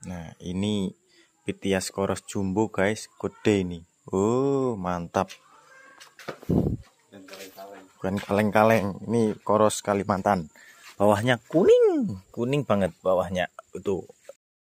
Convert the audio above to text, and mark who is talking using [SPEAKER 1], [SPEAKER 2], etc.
[SPEAKER 1] Nah, ini Pithias Koros jumbo guys, gede ini. Oh, mantap. Bukan kaleng-kaleng, ini Koros Kalimantan. Bawahnya kuning banget bawahnya. Tuh.